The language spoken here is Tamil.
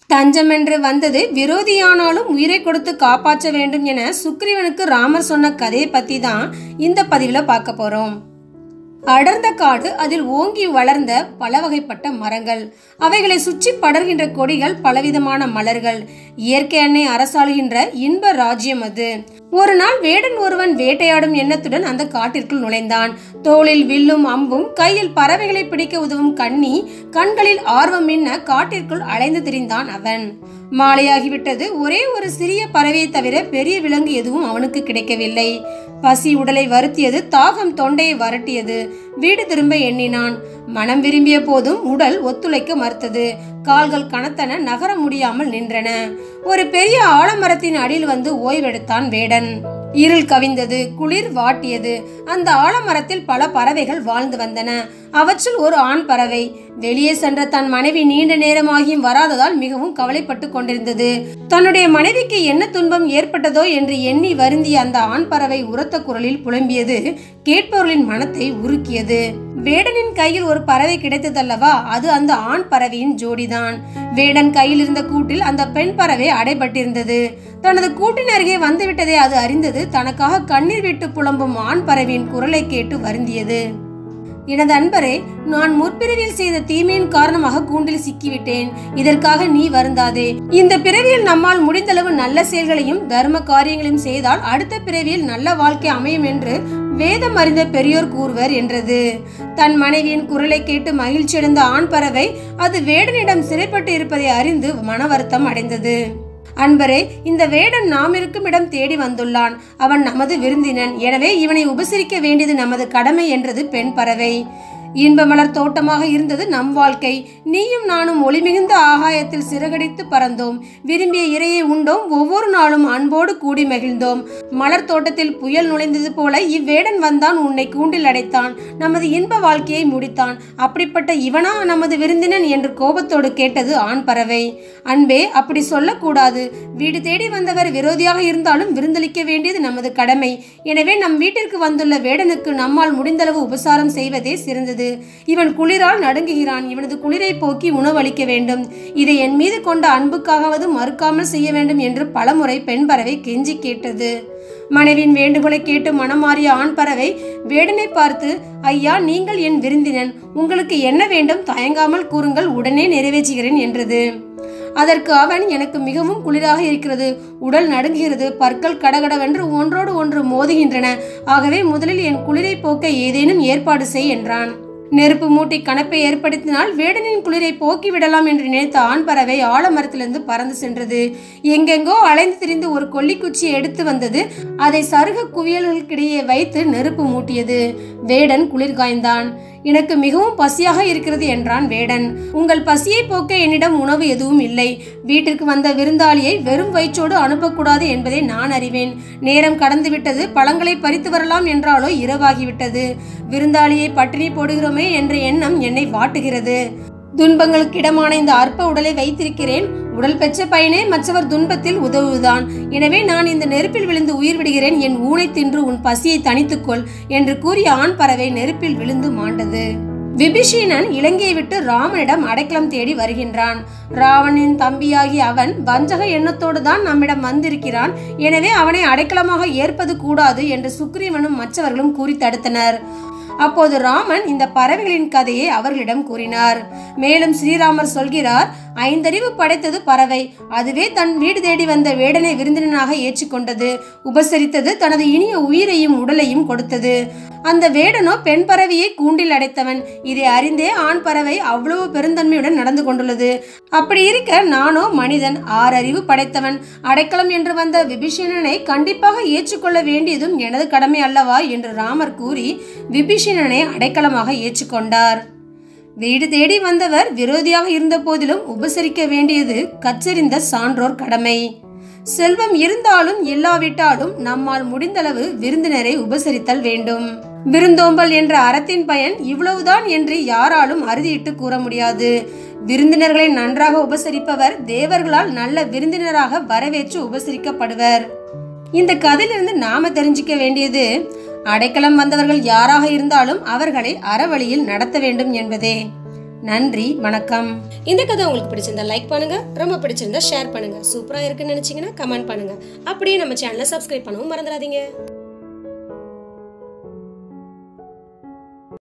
தஞ்சம் என்று வந்தது விரோதியானாலும் உயிரை கொடுத்து காப்பாற்ற வேண்டும் என சுக்ரீவனுக்கு ராமர் சொன்ன கதையை பத்தி தான் இந்த பதிவுல பார்க்க போறோம். அடர்ந்த காடு, அதில் ஓங்கி வளர்ந்த பல வகைப்பட்ட மரங்கள், அவைகளை சுற்றி படர்கின்ற கொடிகள், பலவிதமான மலர்கள், இயற்கை அன்னை அரசாளுகின்ற இன்ப ராஜ்யம் அது. ஒரு நாள் வேடன் ஒருவன் வேட்டையாடும் எண்ணத்துடன் அந்த காட்டிற்குள் நுழைந்தான். தோளில் வில்லும் அம்பும், கையில் பறவைகளை பிடிக்க உதவும் கண்ணி, கண்களில் ஆர்வம் மின்ன காட்டிற்குள் அலைந்து திரிந்தான் அவன். மாலையாகிவிட்டது. ஒரே ஒரு சிறிய பறவையை தவிர பெரிய விலங்கு எதுவும் அவனுக்கு கிடைக்கவில்லை. பசி உடலை வருத்தியது, தாகம் தொண்டையை வரட்டியது. வீடு திரும்ப எண்ணினான். மனம் விரும்பிய போதும் உடல் ஒத்துழைக்க மறுத்தது. கால்கள் கனத்தன, நகர முடியாமல் நின்றன. ஒரு பெரிய ஆலமரத்தின் அடியில் வந்து ஓய்வெடுத்தான் வேடன். இருள் கவிந்தது, குளிர் வாட்டியது. அந்த ஆலமரத்தில் பல பறவைகள் வாழ்ந்து வந்தன. அவற்றில் ஒரு ஆண் பறவை வெளியே சென்ற தன் மனைவி நீண்ட நேரமாகியும் வராததால் மிகவும் கவலைப்பட்டு கொண்டிருந்தது. தன்னுடைய மனைவிக்கு என்ன துன்பம் ஏற்பட்டதோ என்று எண்ணி வருந்திய அந்த ஆண் பறவை உரத்த குரலில் புலம்பியது கேட்பவர்களின் மனத்தை உருக்கியது. வேடனின் கையில் ஒரு பறவை கிடைத்ததல்லவா, அது அந்த ஆண் பறவையின் ஜோடிதான். வேடன் கையில் இருந்த கூட்டில் அந்த பெண் பறவை அடைபட்டிருந்தது. தனது கூட்டின் அருகே வந்துவிட்டதை அது அறிந்தது. தனக்காக கண்ணீர் விட்டு புலம்பும் ஆண் பறவையின் குரலை கேட்டு வருந்தியது. எனது அன்பரே, நான் முற்பிறவியில் செய்த தீமையின் காரணமாக கூண்டில் சிக்கிவிட்டேன். இதற்காக நீ வருந்தாதே. இந்த பிறவியில் நம்மால் முடிந்தளவு நல்ல செயல்களையும் தர்ம காரியங்களையும் செய்தால் அடுத்த பிறவியில் நல்ல வாழ்க்கை அமையும் என்று வேதம் அறிந்த பெரியோர் கூறுவர் என்றது. தன் மனைவியின் குரலை கேட்டு மகிழ்ச்சியடைந்த ஆண் பறவை அது வேடனிடம் சிறைப்பட்டு இருப்பதை அறிந்து மன வருத்தம் அடைந்தது. அன்பரே, இந்த வேடன் நாம் இருக்கும் இடம் தேடி வந்துள்ளான். அவன் நமது விருந்தினன். எனவே இவனை உபசரிக்க வேண்டியது நமது கடமை என்றது பெண் பறவை. இன்பமலர் தோட்டமாக இருந்தது நம் வாழ்க்கை. நீயும் நானும் ஒளிமிகுந்த ஆகாயத்தில் சிறகடித்து பறந்தோம். விரும்பிய இரையை உண்டோம். ஒவ்வொரு நாளும் அன்போடு கூடி மகிழ்ந்தோம். மலர் தோட்டத்தில் புயல் நுழைந்தது போல இவ்வேடன் வந்தான், உன்னை கூண்டில் அடைத்தான், நமது இன்ப வாழ்க்கையை முடித்தான். அப்படிப்பட்ட இவனா நமது விருந்தினன் என்று கோபத்தோடு கேட்டது ஆண் பறவை. அன்பே, அப்படி சொல்லக்கூடாது. வீடு தேடி வந்தவர் விரோதியாக இருந்தாலும் விருந்தளிக்க வேண்டியது நமது கடமை. எனவே நம் வீட்டிற்கு வந்துள்ள வேடனுக்கு நம்மால் முடிந்தளவு உபசாரம் செய்வதே சிறந்தது. இவன் குளிரால் நடுங்குகிறான். இவனது குளிரை போக்கி உணவளிக்க வேண்டும். இதை என் மீது கொண்ட அன்புக்காகவது மறுக்காமல் செய்ய வேண்டும் என்று பலமுறை பெண் பறவை கெஞ்சி கேட்டது. மனைவியின் வேண்டுகோளை கேட்டு மனமாறிய ஆண் பறவை வேடனை பார்த்து, ஐயா, நீங்கள் என் விருந்தினன். உங்களுக்கு என்ன வேண்டும்? தயங்காமல் கூறுங்கள், உடனே நிறைவேற்றுகிறேன் என்றது. அதற்கு அவன், எனக்கு மிகவும் குளிராக இருக்கிறது, உடல் நடுங்குகிறது, பற்கள் கடகடவென்று ஒன்றோடு ஒன்று மோதுகின்றன. ஆகவே முதலில் என் குளிரை போக்க ஏதேனும் ஏற்பாடு செய் என்றான். நெருப்பு மூட்டி கணப்பை ஏற்படுத்தினால் வேடனின் குளிரை போக்கி விடலாம் என்று நினைத்த ஆண் பறவை ஆலமரத்திலிருந்து பறந்து சென்றது. எங்கெங்கோ அலைந்து திரிந்து ஒரு கொல்லிக்குச்சியை எடுத்து வந்தது. அதை சருக குவியல்களுக்கிடையே வைத்து நெருப்பு மூட்டியது. வேடன் குளிர் காய்ந்தான். எனக்கு மிகவும் பசியாக இருக்கிறது என்றான் வேடன். உங்கள் பசியை போக்க என்னிடம் உணவு எதுவும் இல்லை. வீட்டிற்கு வந்த விருந்தாளியை வெறும் வயிற்றோடு அனுப்பக்கூடாது என்பதை நான் அறிவேன். நேரம் கடந்து விட்டது. பழங்களை பறித்து வரலாம் என்றாலோ இரவாகிவிட்டது. விருந்தாளியை பட்டினி போடுகிறோமே என்ற எண்ணம் என்னை வாட்டுகிறது. துன்பங்களுக்கு இடமான இந்த அற்ப உடலை வைத்திருக்கிறேன். உடல் பெற்ற பயனே மற்றவர் துன்பத்தில் உதவுதான். எனவே நான் இந்த நெருப்பில் விழுந்து உயிர் விடுகிறேன். என் ஊனை தின்று உன் பசியை தணித்துக்கொள் என்று கூறிய ஆண் பறவை நெருப்பில் விழுந்து மாண்டது. விபீஷணன் இலங்கையை விட்டு ராமனிடம் அடைக்கலம் தேடி வருகின்றான். ராவணின் தம்பியாகி அவன் வஞ்சக எண்ணத்தோடு தான் நம்மிடம் வந்திருக்கிறான். எனவே அவனை அடைக்கலமாக ஏற்பது கூடாது என்று சுக்ரீவனும் மற்றவர்களும் கூறி தடுத்தனர். அப்போது ராமன் இந்த பறவைகளின் கதையை அவர்களிடம் கூறினார். மேலும் ஸ்ரீராமர் சொல்கிறார், 5 அறிவு படைத்தது பறவை. அதுவே தன் வீடு தேடி வந்த வேடனை விருந்தினனாக ஏற்றுக்கொண்டது, உபசரித்தது, தனது இனிய உயிரையும் உடலையும் கொடுத்தது. அந்த வேடனோ பெண் பறவையை கூண்டில் அடைத்தவன். இதை அறிந்தே ஆண் பறவை அவ்வளவு பெருந்தன்மையுடன் நடந்து கொண்டுள்ளது. அப்படி இருக்க நானோ மனிதன், 6 அறிவு படைத்தவன். அடைக்கலம் என்று வந்த விபீஷணனை கண்டிப்பாக ஏற்றுக்கொள்ள வேண்டியதும் எனது கடமை அல்லவா என்று ராமர் கூறி விபீஷணனை அடைக்கலமாக ஏற்றுக்கொண்டார். வீடு தேடி வந்தவர் விரோதியாக இருந்த போதிலும் உபசரிக்க வேண்டியது கற்றறிந்த சான்றோர் கடமை. செல்வம் இருந்தாலும் இல்லாவிட்டாலும் நம்மால் முடிந்தளவு விருந்தினரை உபசரித்தல் வேண்டும். விருந்தோம்பல் என்ற அறத்தின் பயன் இவ்வளவுதான் என்று யாராலும் அறுதியிட்டு கூற முடியாது. விருந்தினர்களை நன்றாக உபசரிப்பவர் தேவர்களால் நல்ல விருந்தினராக வரவேற்று உபசரிக்கப்படுவர். இந்த கதையிலிருந்து நாம தெரிஞ்சுக்க வேண்டியது, அடைக்கலம் வந்தவர்கள் யாராக இருந்தாலும் அவர்களை அறவழியில் நடத்த வேண்டும் என்பதே. நன்றி, வணக்கம். இந்த கதை உங்களுக்கு பிடிச்சிருந்தா லைக் பண்ணுங்க, ரொம்ப பிடிச்சிருந்தா ஷேர் பண்ணுங்க, சூப்பரா இருக்குன்னு நினைச்சீங்கன்னா கமெண்ட் பண்ணுங்க. அப்படியே நம்ம சேனலை சப்ஸ்கிரைப் பண்ணவும் மறந்துடாதீங்க.